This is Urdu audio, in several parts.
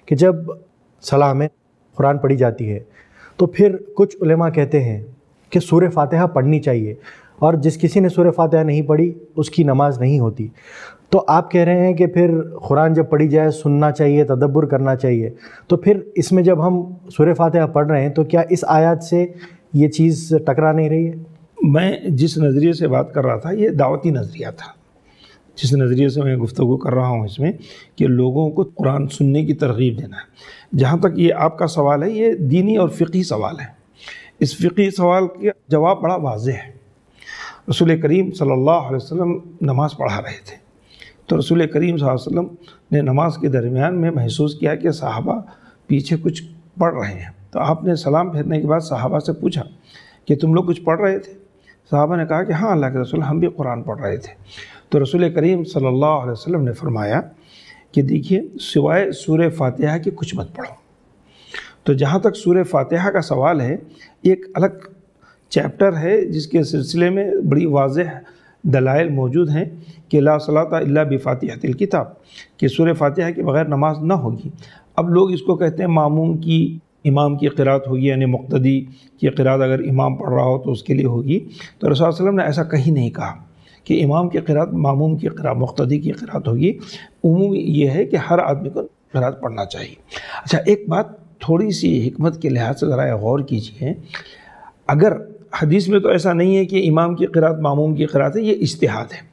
کہ جب صلاح میں قرآن پڑھی جاتی ہے تو پھر کچھ علماء کہتے ہیں کہ سورہ فاتحہ پڑھنی چاہیے، اور جس کسی نے سورہ فاتحہ نہیں پڑھی اس کی نماز نہیں ہوتی۔ تو آپ کہہ رہے ہیں کہ پھر قرآن جب پڑھی جائے سننا چاہیے، تدبر کرنا چاہیے، تو پھر اس میں جب ہم سورہ فاتحہ پڑھ رہے ہیں تو کیا اس آیات سے یہ چیز ٹکرا نہیں رہی ہے؟ میں جس نظریے سے بات کر رہا تھا یہ دعوتی نظریہ تھا، جس نظریے سے میں گفتگو کر رہا ہوں اس میں کہ لوگوں کو قرآن سننے کی ترغیب دینا ہے۔ جہاں تک یہ آپ کا سوال ہے یہ دینی اور فقہی سوال ہے۔ اس فقہی سوال کا جواب بڑا واضح ہے۔ رسول کریم صلی اللہ علیہ وسلم نماز پڑھا رہے تھے، تو رسول کریم صلی اللہ علیہ وسلم نے نماز کے درمیان میں محسوس کیا کہ صحابہ پیچھے کچھ پڑھ رہے ہیں، تو آپ نے سلام پھیرنے کے بعد صحابہ سے پوچھا کہ تم لوگ کچھ پڑھ رہے تھے؟ صحابہ نے کہا کہ ہاں اللہ کے رسول ہم بھی قرآن پڑھ رہے تھے۔ تو رسول کریم صلی اللہ علیہ وسلم نے فرمایا کہ دیکھیے سوائے سورہ فاتحہ کے کچھ مت پڑھو۔ تو جہاں تک سورہ فاتحہ کا سوال ہے، ایک الگ چیپٹر ہے جس کے سلسلے میں بڑی واضح دلائل موجود ہیں کہ لا صلاۃ الا بفاتحۃ الکتاب، کہ سورہ فاتحہ کے بغیر نماز نہ ہوگی۔ اب لوگ اس کو کہتے ہیں معموم کی امام کی قرات ہوگی، یعنی مقتدی کی قرات اگر امام پڑھ رہا ہو تو اس کے لیے ہوگی۔ تو رسول صلی اللہ علیہ وسلم نے ایسا کہیں نہیں کہا کہ امام کی قرات معموم کی قرات مقتدی کی قرات ہوگی۔ عموم یہ ہے کہ ہر آدمی کو قرات پڑھنا چاہیے۔ اچھا، ایک بات تھوڑی سی حکمت کے لحاظ سے ذرا غور کیجیے، اگر حدیث میں تو ایسا نہیں ہے کہ امام کی قرات معموم کی قرات ہے، یہ اجتہاد ہے۔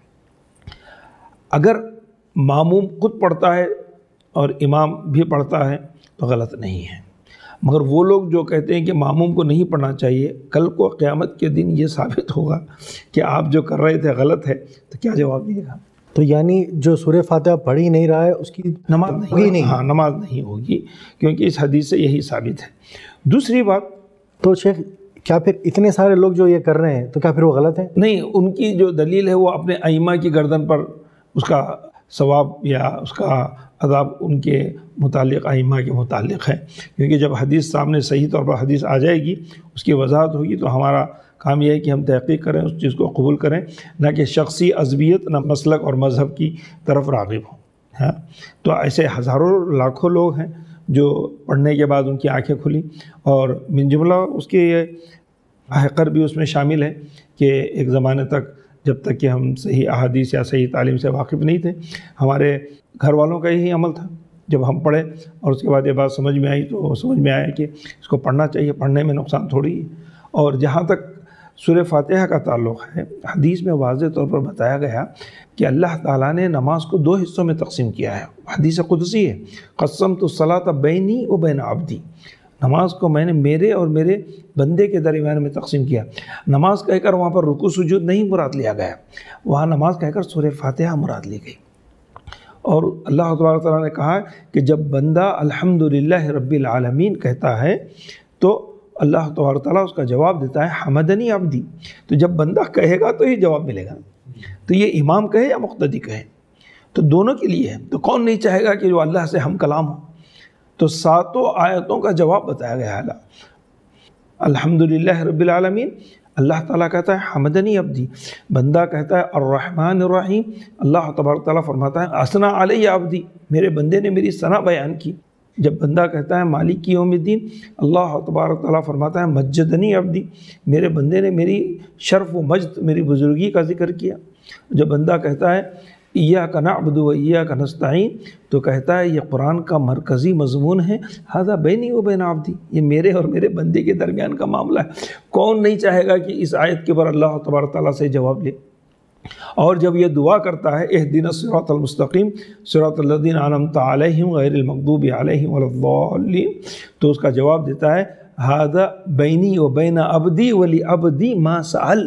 اگر معموم خود پڑھتا ہے اور امام بھی پڑھتا ہے تو غلط نہیں ہے، مگر وہ لوگ جو کہتے ہیں کہ معموم کو نہیں پڑھنا چاہیے، کل کو قیامت کے دن یہ ثابت ہوگا کہ آپ جو کر رہے تھے غلط ہے، تو کیا جواب دیے گا؟ تو یعنی جو سورہ فاتحہ پڑھی نہیں رہا ہے اس کی نماز نہیں، ہاں نماز نہیں ہوگی، کیونکہ اس حدیث سے یہی ثابت ہے۔ دوسری بات، تو شیخ کیا پھر اتنے سارے لوگ جو یہ کر رہے ہیں تو کیا پھر وہ غلط ہیں؟ نہیں، ان کی جو دلیل ہے وہ اپنے ائمہ کی گردن پر اس کا ثواب یا اس کا عذاب ان کے متعلق ائمہ کے متعلق ہے، کیونکہ جب حدیث سامنے صحیح طور پر حدیث آ جائے گی، اس کی وضاحت ہوگی، تو ہمارا کام یہ ہے کہ ہم تحقیق کریں، اس چیز کو قبول کریں، نہ کہ شخصی عصبیت نہ مسلک اور مذہب کی طرف راغب ہوں۔ ہاں، تو ایسے ہزاروں لاکھوں لوگ ہیں جو پڑھنے کے بعد ان کی آنکھیں کھلی، اور من جملہ اس کے یہ حقر بھی اس میں شامل ہے کہ ایک زمانے تک جب تک کہ ہم صحیح احادیث یا صحیح تعلیم سے واقف نہیں تھے، ہمارے گھر والوں کا یہی عمل تھا، جب ہم پڑھے اور اس کے بعد یہ بات سمجھ میں آئی تو سمجھ میں آیا کہ اس کو پڑھنا چاہیے، پڑھنے میں نقصان تھوڑی ہے۔ اور جہاں تک سورہ فاتحہ کا تعلق ہے، حدیث میں واضح طور پر بتایا گیا کہ اللہ تعالیٰ نے نماز کو 2 حصوں میں تقسیم کیا ہے، حدیث قدسی ہے، قسمت الصلاۃ بینی و بین عبدی، نماز کو میں نے میرے اور میرے بندے کے درمیان میں تقسیم کیا۔ نماز کہہ کر وہاں پر رکوع سجود نہیں مراد لیا گیا، وہاں نماز کہہ کر سورہ فاتحہ مراد لی گئی۔ اور اللہ تبارک تعالیٰ نے کہا کہ جب بندہ الحمدللہ رب العالمین کہتا ہے تو اللہ تبارک تعالیٰ اس کا جواب دیتا ہے حمدنی عبدی، تو جب بندہ کہے گا تو ہی جواب ملے گا، تو یہ امام کہے یا مقتدی کہے، تو دونوں کے لیے ہے۔ تو کون نہیں چاہے گا کہ جو اللہ سے ہم کلام ہو؟ تو 7 آیتوں کا جواب بتایا گیا ہے۔ الحمدللہ رب العالمین، اللہ تعالیٰ کہتا ہے حمدنی عبدی، بندہ کہتا ہے الرحمن الرحیم، اللہ تبارک تعالیٰ فرماتا ہے اثنا علی عبدی، میرے بندے نے میری ثنا بیان کی۔ جب بندہ کہتا ہے مالک یوم الدین، اللہ تبارک تعالیٰ فرماتا ہے مجدنی عبدی، میرے بندے نے میری شرف و مجد، میری بزرگی کا ذکر کیا۔ جب بندہ کہتا ہے ایاک نعبد و ایاک نستعین، تو کہتا ہے یہ قرآن کا مرکزی مضمون ہے، ھذا بینی و بین عبدی، یہ میرے اور میرے بندے کے درمیان کا معاملہ ہے۔ کون نہیں چاہے گا کہ اس آیت کے اوپر اللہ تبارک تعالیٰ سے جواب لے؟ اور جب یہ دعا کرتا ہے اہدنا الصراط المستقیم صراط الذین انعمت علیہم غیر المغضوب علیہم ولا الضالین، تو اس کا جواب دیتا ہے ھذا بینی و بین عبدی ولعبدی ما سأل۔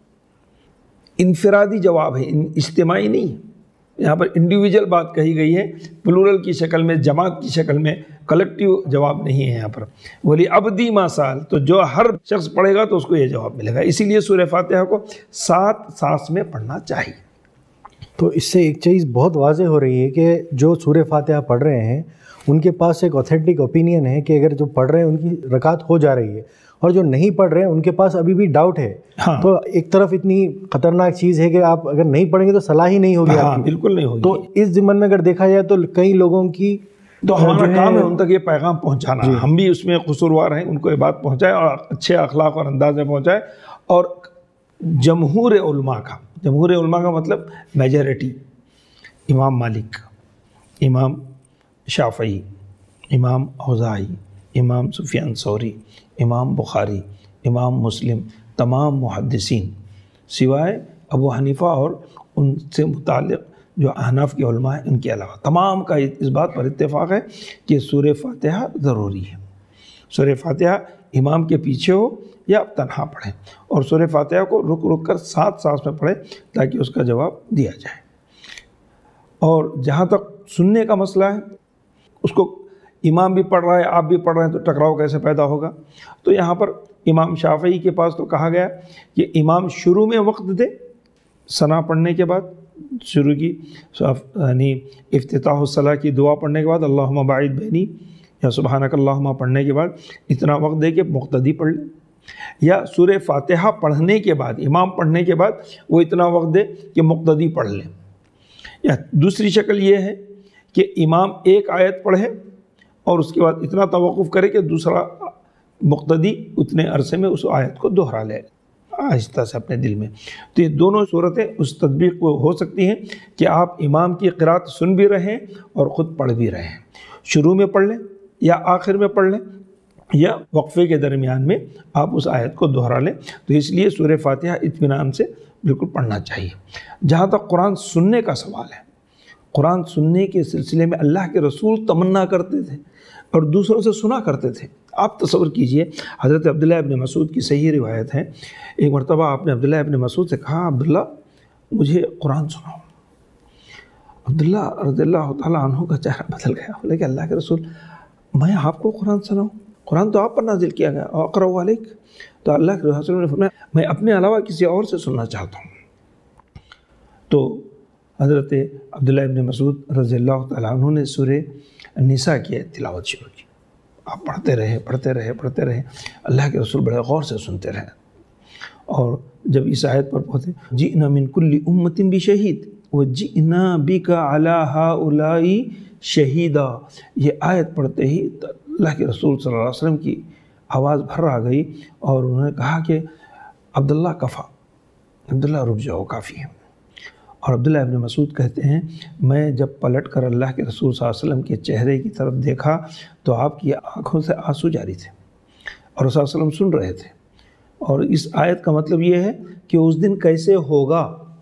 انفرادی جواب ہے، اجتماعی نہیں ہے، یہاں پر انڈیویجول بات کہی گئی ہے، پلورل کی شکل میں، جماعت کی شکل میں، کلیکٹیو جواب نہیں ہے یہاں پر۔ ولی عبدی ما سال، تو جو ہر شخص پڑھے گا تو اس کو یہ جواب ملے گا، اسی لیے سورہ فاتحہ کو 7 سانس میں پڑھنا چاہیے۔ تو اس سے ایک چیز بہت واضح ہو رہی ہے کہ جو سورہ فاتحہ پڑھ رہے ہیں ان کے پاس ایک اوتھینٹک اوپینین ہے کہ اگر جو پڑھ رہے ہیں ان کی رکعت ہو جا رہی ہے، اور جو نہیں پڑھ رہے ہیں ان کے پاس ابھی بھی ڈاؤٹ ہے۔ ہاں، تو ایک طرف اتنی خطرناک چیز ہے کہ آپ اگر نہیں پڑھیں گے تو صلاح ہی نہیں ہوگی ہاں آپ کی۔ بالکل نہیں ہوگی۔ تو اس ضمن میں اگر دیکھا جائے تو کئی لوگوں کی تو ہمارا کام ہے ان تک یہ پیغام پہنچانا. ہم بھی اس میں قصوروار ہیں، ان کو یہ بات پہنچائے اور اچھے اخلاق اور انداز میں پہنچائے. اور جمہور علماء کا مطلب میجورٹی، امام مالک، امام شافعی، امام اوزاعی، امام سفیان ثوری، امام بخاری، امام مسلم، تمام محدثین سوائے ابو حنیفہ اور ان سے متعلق جو احناف کے علماء ہیں ان کے علاوہ، تمام کا اس بات پر اتفاق ہے کہ سورہ فاتحہ ضروری ہے. سورہ فاتحہ امام کے پیچھے ہو یا تنہا پڑھیں، اور سورہ فاتحہ کو رک رک کر 7 سانس میں پڑھیں تاکہ اس کا جواب دیا جائے. اور جہاں تک سننے کا مسئلہ ہے، اس کو امام بھی پڑھ رہا ہے آپ بھی پڑھ رہے ہیں تو ٹکراؤ کیسے پیدا ہوگا؟ تو یہاں پر امام شافعی کے پاس تو کہا گیا کہ امام شروع میں وقت دے، ثنا پڑھنے کے بعد شروع کی یعنی افتتاح الصلاۃ کی دعا پڑھنے کے بعد اللہم باعد بینی یا سبحانک اللہم پڑھنے کے بعد اتنا وقت دے کہ مقتدی پڑھ لے، یا سورہ فاتحہ پڑھنے کے بعد امام پڑھنے کے بعد وہ اتنا وقت دے کہ مقتدی پڑھ لے. یا دوسری شکل یہ ہے کہ امام ایک آیت پڑھے اور اس کے بعد اتنا توقف کرے کہ دوسرا مقتدی اتنے عرصے میں اس آیت کو دہرا لے آہستہ سے اپنے دل میں. تو یہ دونوں صورتیں اس تطبیق کو ہو سکتی ہیں کہ آپ امام کی قرات سن بھی رہیں اور خود پڑھ بھی رہیں. شروع میں پڑھ لیں یا آخر میں پڑھ لیں یا وقفے کے درمیان میں آپ اس آیت کو دہرا لیں. تو اس لیے سورہ فاتحہ اطمینان سے بالکل پڑھنا چاہیے. جہاں تک قرآن سننے کا سوال ہے، قرآن سننے کے سلسلے میں اللہ کے رسول تمنا کرتے تھے اور دوسروں سے سنا کرتے تھے. آپ تصور کیجئے، حضرت عبداللہ ابن مسعود کی صحیح روایت ہے، ایک مرتبہ آپ نے عبداللہ ابن مسعود سے کہا عبداللہ مجھے قرآن سناؤ. عبداللہ رضی اللہ تعالیٰ عنہ کا چہرہ بدل گیا، بولے کہ اللہ کے رسول میں آپ کو قرآن سناؤں؟ قرآن تو آپ پر نازل کیا گیا، اقرأ علیک. تو اللہ کے رسول نے فرمایا میں اپنے علاوہ کسی اور سے سننا چاہتا ہوں. تو حضرت عبداللہ ابن مسعود رضی اللہ تعالیٰ عنہ نے سورہ النساء کی تلاوت شروع کی. آپ پڑھتے رہے، اللہ کے رسول بڑے غور سے سنتے رہے. اور جب اس آیت پر پہنچے جئنا من کل امت بشہید وجئنا بک علی ہؤلاء شہیدا، یہ آیت پڑھتے ہی اللہ کے رسول صلی اللہ علیہ وسلم کی آواز بھر آ گئی اور انہوں نے کہا کہ عبداللہ کفا، عبداللہ رک جاؤ کافی ہے. اور عبداللہ ابن مسعود کہتے ہیں میں جب پلٹ کر اللہ کے رسول صلی اللہ علیہ وسلم کے چہرے کی طرف دیکھا تو آپ کی آنکھوں سے آنسو جاری تھے اور رسول صلی اللہ علیہ وسلم سن رہے تھے. اور اس آیت کا مطلب یہ ہے کہ اس دن کیسے ہوگا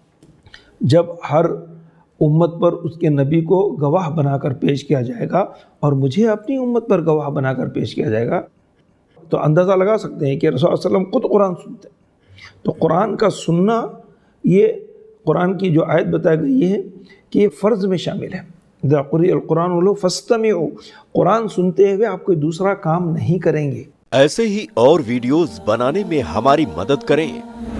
جب ہر امت پر اس کے نبی کو گواہ بنا کر پیش کیا جائے گا اور مجھے اپنی امت پر گواہ بنا کر پیش کیا جائے گا. تو اندازہ لگا سکتے ہیں کہ رسول صلی اللہ علیہ وسلم خود قرآن سنتے. تو قرآن کا سننا، یہ قرآن کی جو آیت بتائی گئی ہے کہ یہ فرض میں شامل ہے. اذا قرئ القرآن فاستمعوا، قرآن سنتے ہوئے آپ کوئی دوسرا کام نہیں کریں گے. ایسے ہی اور ویڈیوز بنانے میں ہماری مدد کریں.